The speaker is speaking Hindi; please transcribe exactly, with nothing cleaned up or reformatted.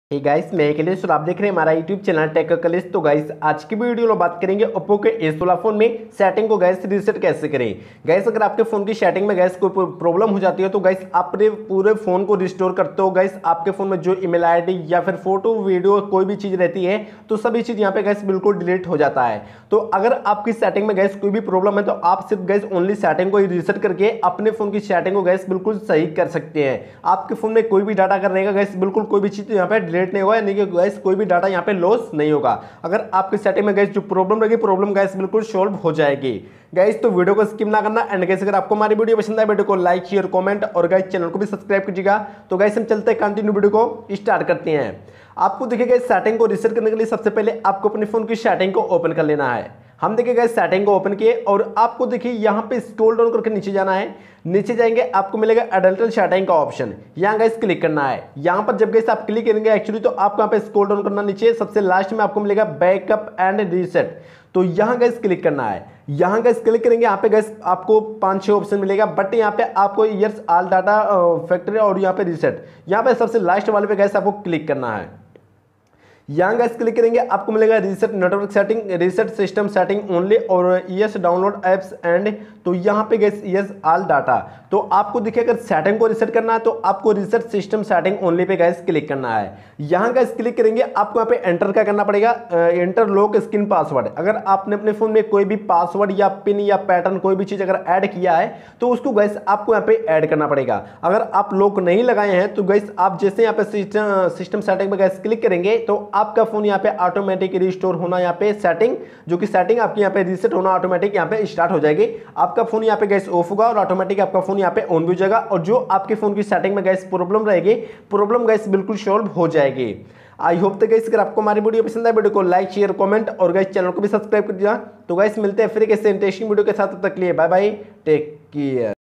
हे गाइस, मैं के लिए सर आप देख रहे हैं हमारा यूट्यूब चैनल टेक कलिस। तो गाइस आज की वीडियो में बात करेंगे ओप्पो के ए सोलह फोन में सेटिंग को गैस रीसेट कैसे करें। गैस अगर आपके फोन की सेटिंग में गैस कोई प्रॉब्लम हो जाती है तो गैस अपने पूरे फोन को रिस्टोर करते हो। गैस आपके फोन में जो ईमेल आईडी या फिर फोटो वीडियो कोई भी चीज रहती है तो सभी चीज यहाँ पे गैस बिल्कुल डिलीट हो जाता है। तो अगर आपकी सेटिंग में गैस कोई भी प्रॉब्लम है तो आप सिर्फ गैस ओनली सेटिंग को ही रीसेट करके अपने फोन की सेटिंग को गैस बिल्कुल सही कर सकते हैं। आपके फोन में कोई भी डाटा अगर रहेगा गैस बिल्कुल कोई भी चीज यहाँ पे डिलीट नहीं होगा, यानी कि गैस कोई भी डाटा यहाँ पे लॉस नहीं होगा। अगर आपकी सेटिंग में गैस जो प्रॉब्लम रहेगी प्रॉब्लम गैस बिल्कुल सॉल्व हो जाएगी। गैस तो वीडियो को स्किप ना करना एंड गैस अगर आपको हमारी वीडियो पसंद आए वीडियो को लाइक शेयर कमेंट और गैस चैनल को भी सब्सक्राइब कीजिएगा। तो गैस हम चलते हैं कंटिन्यू वीडियो को स्टार्ट करते हैं। आपको देखिएगा सेटिंग को रीसेट करने के लिए सबसे पहले आपको अपने फोन की सेटिंग को ओपन कर लेना है। हम देखिएगा सेटिंग को ओपन किए और आपको देखिए यहाँ पे स्क्रॉल डाउन करके नीचे जाना है। नीचे जाएंगे आपको मिलेगा एडल्ट सेटिंग का ऑप्शन, यहाँ गैस क्लिक करना है। यहाँ पर जब गैस आप क्लिक करेंगे एक्चुअली तो आपको यहाँ पे स्क्रॉल डाउन करना नीचे, सबसे लास्ट में आपको मिलेगा बैकअप एंड रीसेट। तो यहाँ गैस क्लिक करना है। यहाँ गैस क्लिक करेंगे यहाँ पे गैस आपको पांच छह ऑप्शन मिलेगा, बट यहाँ पे आपको ईयर्स ऑल डाटा फैक्ट्री और यहाँ पे रीसेट, यहाँ पे सबसे लास्ट वाले पे गैस आपको क्लिक करना है। यहाँ गैस क्लिक करेंगे आपको मिलेगा reset network setting, reset system setting only और यस डाउनलोड एप्स एंड, तो यहाँ पे गैस यस ऑल डाटा। तो आपको देखिए अगर सेटिंग को रीसेट करना है तो आपको रीसेट सिस्टम सेटिंग ओनली पे गैस क्लिक करना है। यहाँ गैस क्लिक करेंगे आपको यहाँ पे एंटर क्या करना पड़ेगा, एंटर लॉक स्क्रीन पासवर्ड। अगर आपने अपने फोन में कोई भी पासवर्ड या पिन या पैटर्न कोई भी चीज अगर ऐड किया है तो उसको गैस आपको यहाँ पे ऐड करना पड़ेगा। अगर आप लॉक नहीं लगाए हैं तो गैस आप जैसे यहाँ पे सिस्टम सिस्टम सेटिंग में गैस क्लिक करेंगे तो आपका फोन यहाँ पे ऑटोमेटिक रिस्टोर होना, यहाँ पे सेटिंग जो कि सेटिंग आपकी यहाँ पे रीसेट होना ऑटोमेटिक यहाँ पे स्टार्ट हो जाएगी। आपका फोन यहाँ पे गैस ऑफ होगा और ऑटोमेटिक आपका फोन यहाँ पे ऑन भी हो जाएगा और जो आपके फोन की सेटिंग में गैस प्रॉब्लम रहेगी प्रॉब्लम गैस बिल्कुल सॉल्व हो जाएगी। आई होप तो गैस अगर आपको हमारी वीडियो पसंद है वीडियो को लाइक शेयर कमेंट और गैस चैनल को भी सब्सक्राइब कर दिया। तो गैस मिलते हैं फिर कैसे इंटरेस्टिंग वीडियो के साथ, तब तक के लिए बाय बाय, टेक केयर।